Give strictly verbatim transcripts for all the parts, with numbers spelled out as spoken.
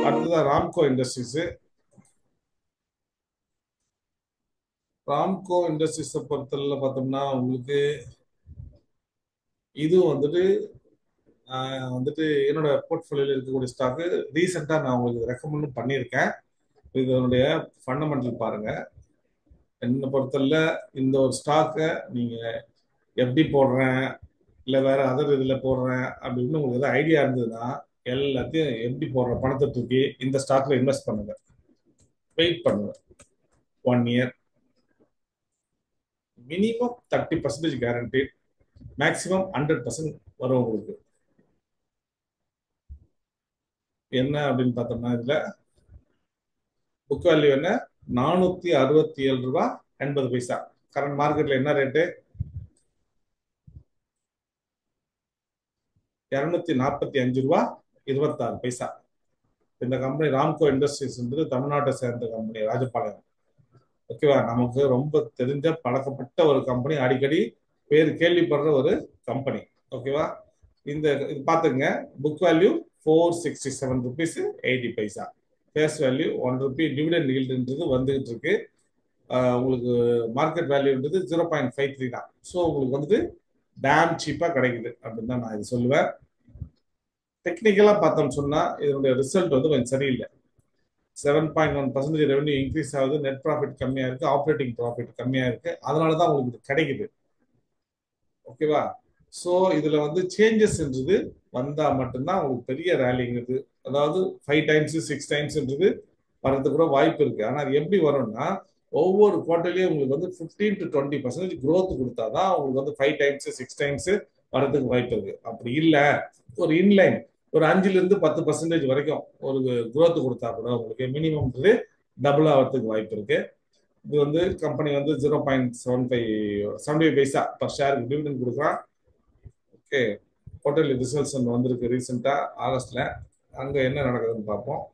அடுத்ததான் ராம்கோ இண்டஸ்ட்ரீஸ். ராம்கோ இண்டஸ்ட்ரீஸை பொறுத்தவரை பார்த்தோம்னா உங்களுக்கு இதுவும் வந்துட்டு நான் வந்துட்டு என்னோட போர்ட்ஃபோலியோல இருக்கக்கூடிய ஸ்டாக்கு ரீசெண்டாக நான் உங்களுக்கு ரெக்கமெண்டும் பண்ணியிருக்கேன். இதனுடைய ஃபண்டமெண்டல் பாருங்க. என்னை பொறுத்தவரை இந்த ஒரு ஸ்டாக்கை நீங்க எஃப்டி போடுறேன் இல்லை வேற அதர் இதில் போடுறேன் அப்படின்னு உங்களுக்கு ஏதாவது ஐடியா இருந்ததுன்னா எல்லாத்தையும் எஃப்டி போடுற பணத்தை தூக்கி இந்த ஸ்டாக்ல இன்வெஸ்ட் பண்ணுங்க. வெயிட் பண்ணுங்க one year. Minimum thirty percentage guarantee, maximum hundred percent வரும் உங்களுக்கு. என்ன அப்படின்னு பார்த்தோம்னா இதுல புக் வேல்யூ என்ன நானூத்தி அறுபத்தி ஏழு ரூபாய் எண்பது பைசா. கரண்ட் மார்க்கெட்ல என்ன ரேட்டு இருநூத்தி நாற்பத்தி அஞ்சு ரூபாய் இருபத்தாறு பைசா. இந்த கம்பெனி ராம்கோ இண்டஸ்ட்ரீஸ் தமிழ்நாட்டை சேர்ந்த கம்பெனி, ராஜபாளையம். ஓகேவா, நமக்கு ரொம்ப தெரிஞ்ச பழக்கப்பட்ட ஒரு கம்பெனி, அடிக்கடி பேர் கேள்விப்படுற ஒரு கம்பெனி. ஓகேவா, இந்த இது பார்த்துங்க. Book value four sixty seven rupees eighty paisa. Face value one rupee. Dividend ஈல்டுன்றது வந்துகிட்டு இருக்கு. உங்களுக்கு மார்க்கெட் வேல்யூன்றது ஜீரோ பாயிண்ட் ஃபைவ் த்ரீ தான். ஸோ உங்களுக்கு வந்துட்டு டேம் சீப்பாக கிடைக்குது அப்படின்னு தான் நான் இது சொல்லுவேன். டெக்னிக்கலாக பார்த்தோம்னு சொன்னால் இதனுடைய ரிசல்ட் வந்து கொஞ்சம் சரியில்லை. Seven point one percentage revenue increase ஆகுது, நெட் ப்ராஃபிட் கம்மியாக இருக்கு, ஆப்ரேட்டிங் ப்ராஃபிட் கம்மியாக இருக்கு. அதனால தான் உங்களுக்கு இது கிடைக்குது. ஓகேவா, ஸோ இதுல வந்து சேஞ்சஸ்ன்றது வந்தா மட்டும்தான் உங்களுக்கு பெரிய ரேலிங்கிறது, அதாவது ஃபைவ் டைம்ஸ் சிக்ஸ் டைம்ஸ்ன்றது வரதுக்கு கூட வாய்ப்பு இருக்கு. ஆனால் அது எப்படி வரும்னா ஒவ்வொரு குவார்ட்டர்லயும் உங்களுக்கு வந்து fifteen to twenty percentage growth கொடுத்தாதான் உங்களுக்கு வந்து ஃபைவ் டைம்ஸ் சிக்ஸ் டைம்ஸ் வரதுக்கு வாய்ப்பு இருக்கு. அப்படி இல்லை, ஒரு இன்லைன் ஒரு அஞ்சுல இருந்து பத்து பர்சன்டேஜ் வரைக்கும் ஒரு க்ரோத் கொடுத்தா கூட உங்களுக்கு மினிமம் டபுள் ஆகிறதுக்கு வாய்ப்பு இருக்கு. இது வந்து கம்பெனி வந்து zero point seven five seventy five paisa per ஷேருக்கு டிவிடெண்ட் கொடுக்குறான். ஓகே, குவார்டர்லி ரிசல்ட்ஸ் வந்திருக்கு ரீசெண்டா ஆகஸ்ட்ல. அங்க என்ன நடக்குதுன்னு பார்ப்போம்.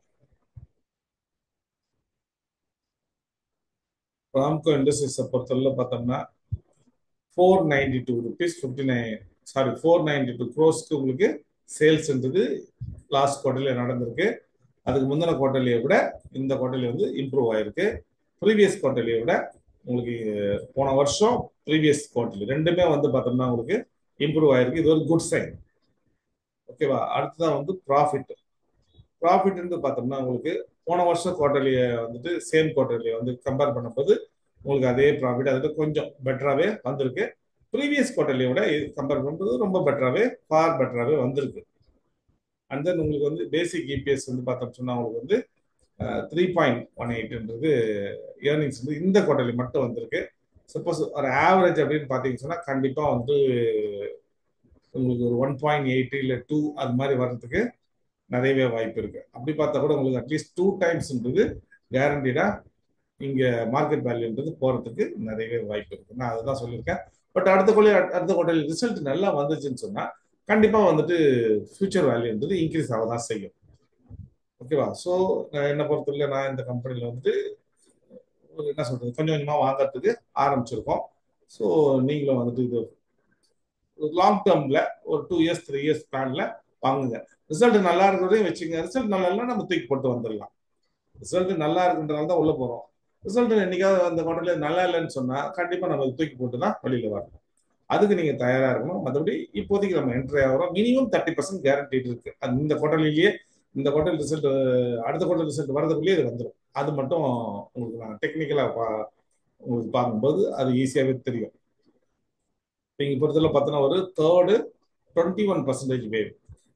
ராம்கோ இண்டஸ்ட்ரீஸை பொறுத்தவரை பார்த்தோம்னா four ninety two rupees fifty nine sorry four ninety two க்ரோஸ்க்கு உங்களுக்கு சேல்ஸ்ன்றது லாஸ்ட் குவார்டர்ல நடந்திருக்கு. அதுக்கு முந்தின குவார்டர்லியை விட இந்த குவார்டர்லி வந்து இம்ப்ரூவ் ஆயிருக்கு. ப்ரீவியஸ் குவார்டர்லியை விட உங்களுக்கு போன வருஷம் ப்ரீவியஸ் குவார்டர்லி ரெண்டுமே வந்து பார்த்தோம்னா உங்களுக்கு இம்ப்ரூவ் ஆயிருக்கு. இது ஒரு குட் சைன். ஓகேவா, அடுத்ததான் வந்து ப்ராஃபிட். ப்ராஃபிட் பார்த்தோம்னா உங்களுக்கு போன வருஷம் குவார்டர்லியை வந்துட்டு சேம் குவார்டர்லியை வந்து கம்பேர் பண்ணும்போது உங்களுக்கு அதே ப்ராஃபிட் அதில் கொஞ்சம் பெட்டராகவே வந்திருக்கு. ப்ரீவியஸ் குவார்டர்லியை விட கம்பேர் பண்ணும்போது ரொம்ப பெட்டராகவே ஃபார் பெட்டராகவே வந்திருக்கு. அண்ட் தென் உங்களுக்கு வந்து பேசிக் இபிஎஸ் வந்து பார்த்தோம் சொன்னா உங்களுக்கு வந்து த்ரீ பாயிண்ட் ஒன் எயிட்ன்றது ஏர்னிங்ஸ் வந்து இந்த குவார்டர்லி மட்டும் வந்திருக்கு. சப்போஸ் ஒரு ஆவரேஜ் அப்படின்னு பார்த்தீங்கன்னு சொன்னா கண்டிப்பா வந்து உங்களுக்கு ஒரு ஒன் பாயிண்ட் எயிட் இல்லை டூ அது மாதிரி வர்றதுக்கு நிறையவே வாய்ப்பு இருக்கு. அப்படி பார்த்தா கூட உங்களுக்கு அட்லீஸ்ட் டூ டைம்ஸ்ன்றது கேரண்டீடா இங்க மார்க்கெட் வேல்யூன்றது போறதுக்கு நிறையவே வாய்ப்பு இருக்கு. நான் அதுதான் சொல்லியிருக்கேன். பட் அடுத்த கொள்ளி அடுத்த குவார்டர்லி ரிசல்ட் நல்லா வந்துச்சுன்னு சொன்னா கண்டிப்பா வந்துட்டு ஃபியூச்சர் வேல்யூன்றது இன்க்ரீஸ் ஆக தான் செய்யும். ஓகேவா, ஸோ என்னை பொறுத்தவரை நான் இந்த கம்பெனியில் வந்துட்டு என்ன சொல்றது கொஞ்சம் கொஞ்சமா வாங்கறதுக்கு ஆரம்பிச்சிருக்கோம். ஸோ நீங்களும் வந்துட்டு இது லாங் டேர்ம்ல ஒரு டூ இயர்ஸ் த்ரீ இயர்ஸ் பிளான்ல வாங்குங்க. ரிசல்ட் நல்லா இருக்கிறதையும் வச்சுங்க. ரிசல்ட் நல்லா இல்லைன்னா நம்ம தூக்கி போட்டு வந்துடலாம். ரிசல்ட் நல்லா இருக்குன்றதால தான் உள்ள போறோம். ரிசல்ட் என்னைக்காவது அந்த குவார்டர்ல நல்லா இல்லைன்னு சொன்னா கண்டிப்பா நம்ம தூக்கி போட்டு தான் வெளியில வரணும். அதுக்கு நீங்க தயாரா இருக்கணும். மற்றபடி இப்போதைக்கு நம்ம என்ட்ரி ஆகிறோம். மினிமம் தேர்ட்டி பர்சன்ட் கேரண்டி இருக்கு. அது இந்த குவார்டர்லயே இந்த குவார்டர் ரிசல்ட் அடுத்த குவார்டர் ரிசல்ட் வரதுக்குள்ளேயே இது வந்துடும். அது மட்டும் உங்களுக்கு நான் டெக்னிக்கலா உங்களுக்கு பார்க்கும்போது அது ஈஸியாவே தெரியும். நீங்க பொறுத்தவரை பார்த்தோன்னா ஒரு third twenty one percentage wave.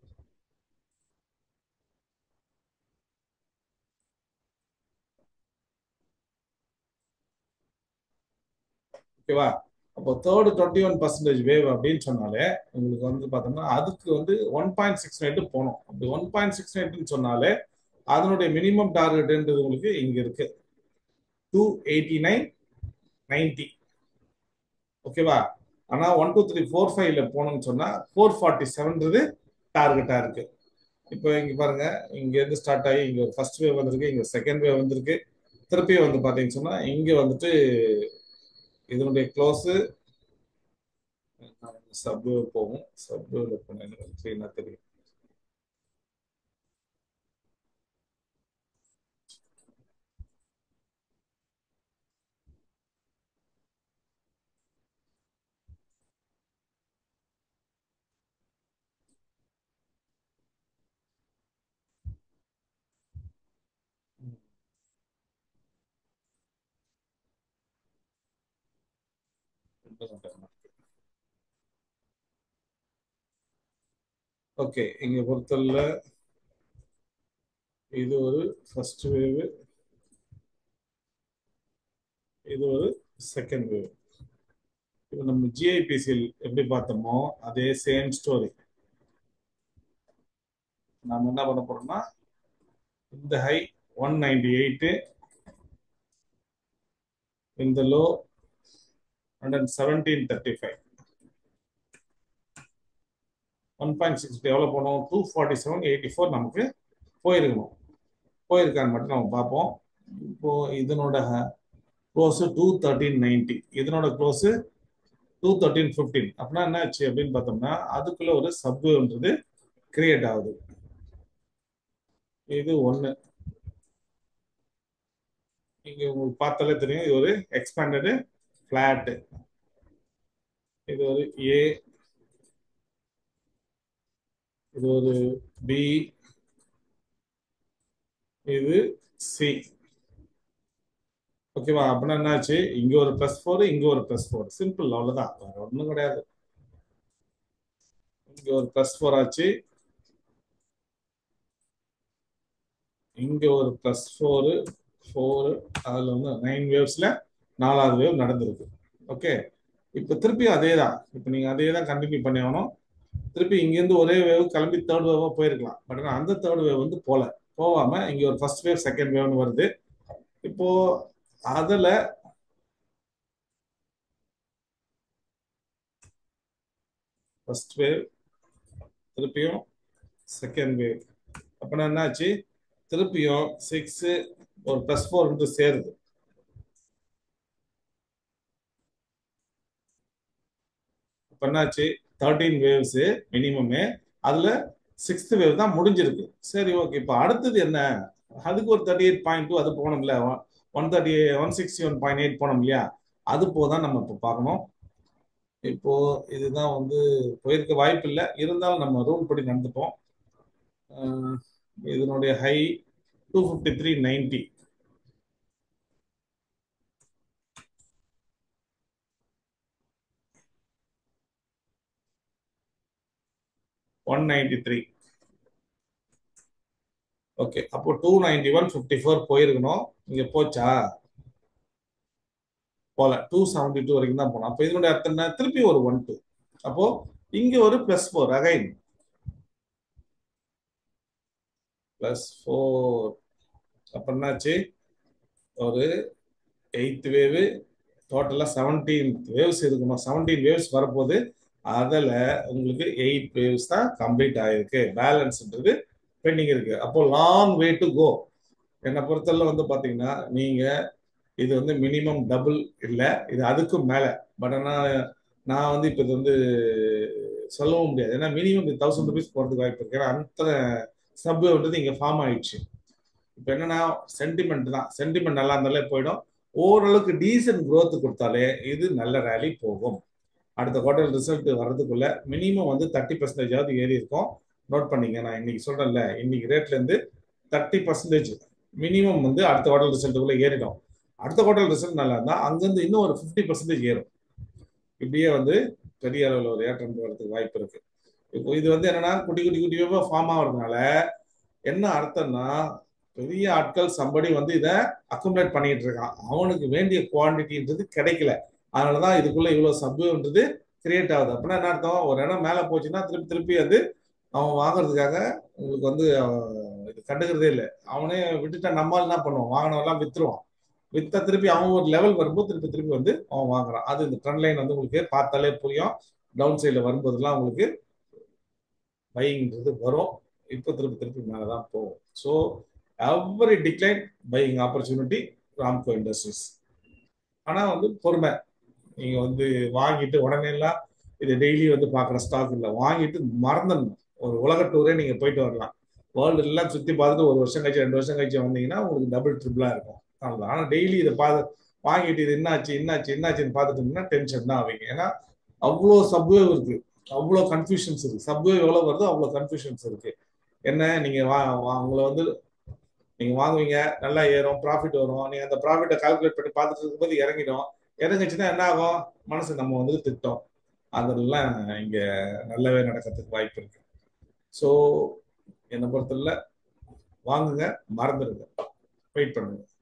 ஓகேவா, அப்போ third twenty one percentage wave அப்படின்னு சொன்னாலே உங்களுக்கு வந்து பார்த்தோம்னா அதுக்கு வந்து ஒன் பாயிண்ட் சிக்ஸ் நைட்டு போகணும். அப்படி ஒன் பாயிண்ட் சிக்ஸ் நைட்டுன்னு சொன்னாலே அதனுடைய மினிமம் டார்கெட்ன்றது உங்களுக்கு இங்க இருக்கு டூ எயிட்டி நைன் நைன்டி. ஓகேவா, ஆனா ஒன் டூ த்ரீ ஃபோர் ஃபைவ்ல போனோம்னு சொன்னா ஃபோர் ஃபார்ட்டி செவன்றது டார்கெட்டா இருக்கு. இப்போ இங்க பாருங்க, இங்க இருந்து ஸ்டார்ட் ஆகி இங்க ஃபர்ஸ்ட் வேவ் வந்திருக்கு, இங்க செகண்ட் வேவ் வந்திருக்கு. திருப்பி வந்து பாத்தீங்கன்னு சொன்னா இங்க வந்துட்டு இதனுடைய க்ளோஸ் சப்வே போகும். சப்வேல போன எனக்கு தெரியும். ஓகே, இங்க பொறுத்தல இது ஒரு ஃபர்ஸ்ட் வேவ், இது ஒரு செகண்ட் வேவ். இப்போ நம்ம ஜிஐபிசிஎல் எப்படி பார்த்தோமோ அதே சேம் ஸ்டோரி. நாம என்ன பண்ண போறோம்னா இந்த ஹை ஒன் நைன்டி எயிட், இந்த low hundred seventeen thirty five, one point six எவ்வளோ போனோம், two forty seven eighty four நமக்கு போயிருக்கணும். போயிருக்கான்னு மட்டும் நம்ம பார்ப்போம். இப்போ இதனோட க்ளோஸ் டூ தேர்ட்டீன் நைன்டி, இதனோட க்ளோஸ் டூ தேர்ட்டீன் ஃபிஃப்டீன். அப்படின்னா என்ன ஆச்சு அப்படின்னு பார்த்தோம்னா அதுக்குள்ள ஒரு சப்வேன்றது கிரியேட் ஆகுது. இது ஒன்று, இங்க உங்களுக்கு பார்த்தாலே தெரியும் இது ஒரு எக்ஸ்பேண்டடு ஃபிளாட். இது ஒரு ஏ, இது ஒரு பி, இது சி. ஓகேவா? அப்படின்னா என்னாச்சு, இங்க ஒரு பிளஸ் ஃபோர், இங்க ஒரு பிளஸ் ஃபோர், சிம்பிள், அவ்வளவுதான், வேற ஒன்றும் கிடையாது. இங்க ஒரு பிளஸ் ஃபோர் ஆச்சு, இங்க ஒரு பிளஸ் ஃபோரு ஃபோரு, அதுல வந்து நைன் வேவ்ஸ்ல நாலாவது வேவ் நடந்திருக்கு. ஓகே, இப்போ திருப்பி அதே தான், இப்போ நீங்க அதே தான் கண்டினியூ பண்ணி ஆகணும். திருப்பி இங்கேருந்து ஒரே வேவ் கிளம்பி தேர்ட் வேவா போயிருக்கலாம். பட் ஆனால் அந்த தேர்ட் வேவ் வந்து போல, போகாம இங்க ஒரு ஃபர்ஸ்ட் வேவ் செகண்ட் வேவ்னு வருது. இப்போ அதுல ஃபர்ஸ்ட் வேவ், திருப்பியும் செகண்ட் வேவ். அப்படின்னா என்னாச்சு, திருப்பியும் சிக்ஸ் ஒரு பிளஸ் ஃபோர் வந்து சேருது. இப்போ என்னாச்சு, தேர்ட்டீன் வேவ்ஸ் மினிமமே, அதுல சிக்ஸ்த் வேவ் தான் முடிஞ்சிருக்கு. சரி, ஓகே, இப்போ அடுத்தது என்ன, அதுக்கு ஒரு தேர்ட்டி எயிட் பாயிண்ட் டூ அது போகணும்ல, one thirty one sixty one point eight போனோம் இல்லையா, அது போதான் நம்ம இப்போ பார்க்கணும். இப்போ இதுதான் வந்து போயிருக்க வாய்ப்பு இல்லை, இருந்தாலும் நம்ம ரூல் படி நடந்துப்போம். அஹ் இதனுடைய high two fifty three ninety, one ninety three. Okay, அப்போ two ninety one fifty four போயிருக்கணும். இங்க போச்சா, போல, டூ செவன்டி டூ வரைக்கும் தான் போனோம். அப்போ இதனுடைய அர்த்தம் என்ன, திருப்பி ஒரு ஒன் டூ, அப்போ இங்க ஒரு plus four, again plus four. அப்ப என்னாச்சு, ஒரு எயித் வேவ், டோட்டலா செவன்டீன் வேவ்ஸ் இருக்கணும், செவன்டீன் வேவ்ஸ் வரப்போகுது. அதில் உங்களுக்கு எயிட் வேவ்ஸ் தான் கம்ப்ளீட் ஆயிருக்கு, பேலன்ஸ்ன்றது பெண்டிங் இருக்கு. அப்போ லாங் வே டு கோ. என்னை பொறுத்தவரை வந்து பார்த்தீங்கன்னா நீங்க இது வந்து மினிமம் டபுள் இல்லை, இது அதுக்கும் மேலே. பட் ஆனால் நான் வந்து இப்போ இது வந்து சொல்லவும் முடியாது, ஏன்னா மினிமம் இது தௌசண்ட் ருபீஸ் போகிறதுக்கு வாய்ப்பு இருக்கு. ஏன்னா அந்த சப்வேன்றது இங்கே ஃபார்ம் ஆயிடுச்சு. இப்போ என்னன்னா சென்டிமெண்ட் தான், சென்டிமெண்ட் நல்லா இருந்தாலே போயிடும். ஓரளவுக்கு டீசன்ட் growth கொடுத்தாலே இது நல்ல ரேலி போகும். அடுத்த குவார்டர் ரிசல்ட் வர்றதுக்குள்ள மினிமம் வந்து தேர்ட்டி பர்சன்டேஜாவது ஏறி இருக்கும். நோட் பண்ணீங்க, நான் இன்னைக்கு சொல்றேன்ல, இன்னைக்கு ரேட்ல இருந்து தேர்ட்டி பர்சன்டேஜ் மினிமம் வந்து அடுத்த குவார்டர் ரிசல்ட்டுக்குள்ள ஏறிடும். அடுத்த குவார்டர் ரிசல்ட் நல்லா இருந்தா அங்கிருந்து இன்னும் ஒரு ஃபிஃப்டி பர்சன்டேஜ் ஏறும். இப்படியே வந்து பெரிய அளவில் ஒரு ஏற்றம் வரதுக்கு வாய்ப்பு இருக்கு. இப்போ இது வந்து என்னன்னா குட்டி குட்டி குட்டியாக ஃபார்ம் ஆகிறதுனால என்ன அர்த்தம்னா, பெரிய ஆட்கள் சம்படி வந்து இதை அக்குமுலேட் பண்ணிட்டு இருக்கான், அவனுக்கு வேண்டிய குவான்டிட்டின்றது கிடைக்கல. அதனாலதான் இதுக்குள்ள இவ்வளவு சப்ன்றது கிரியேட் ஆகுது. அப்படின்னா என்ன அர்த்தம், ஒரு இடம் மேல போச்சுன்னா திருப்பி திருப்பி அது அவன் வாங்குறதுக்காக உங்களுக்கு வந்து இது கண்டுக்கிறதே இல்லை. அவனே விட்டுட்டா நம்மால் என்ன பண்ணுவான், வாங்கினவெல்லாம் வித்துருவான். வித்த திருப்பி அவன் ஒரு லெவல் வரும்போது திருப்பி திருப்பி வந்து அவன் வாங்குறான். அது இந்த ட்ரெண்ட் லைன் வந்து உங்களுக்கு பார்த்தாலே புரியும். டவுன் சைடில் வரும்போதெல்லாம் உங்களுக்கு பையிங்கிறது வரும். இப்போ திருப்பி திருப்பி மேலதான் போகும். So every decline buying opportunity Ramco industries. ஆனா வந்து பொறுமை, நீங்க வந்து வாங்கிட்டு உடனே எல்லாம் இது டெய்லி வந்து பாக்குற ஸ்டாக் இல்லை, வாங்கிட்டு மறந்துடணும். ஒரு உலக டூரே நீங்க போயிட்டு வரலாம், வேர்ல்டு எல்லாம் சுத்தி பார்த்துட்டு ஒரு வருஷம் கழிச்சு ரெண்டு வருஷம் கழிச்சு வந்தீங்கன்னா உங்களுக்கு டபுள் ட்ரிபிளா இருக்கும். அவ்வளவுதான். ஆனா டெய்லி இதை பார்த்து வாங்கிட்டு இது என்னாச்சு என்னாச்சு என்னாச்சுன்னு பார்த்துட்டு இருந்தீங்கன்னா டென்ஷன் தான் ஆவீங்க. ஏன்னா அவ்வளோ சப்வேவ் இருக்கு, அவ்வளோ கன்ஃபியூஷன்ஸ் இருக்கு. சப்வேவ் எவ்வளவு வருதோ அவ்வளோ கன்ஃபியூஷன்ஸ் இருக்கு. என்ன நீங்க வா உங்களை வந்து நீங்க வாங்குவீங்க, நல்லா ஏறும், ப்ராஃபிட் வரும், நீங்க அந்த ப்ராஃபிட்டை கால்குலேட் பண்ணி பார்த்துட்டு இருக்கும்போது இறங்கிடும். இறங்குச்சுன்னா என்ன ஆகும்? மனசு நம்ம வந்து திட்டம், அதெல்லாம் இங்க நல்லாவே நடக்கிறதுக்கு வாய்ப்பு இருக்கு. ஸோ என்னை பொறுத்தவரை வாங்குங்க, மறந்துடுங்க, வெயிட் பண்ணுங்க.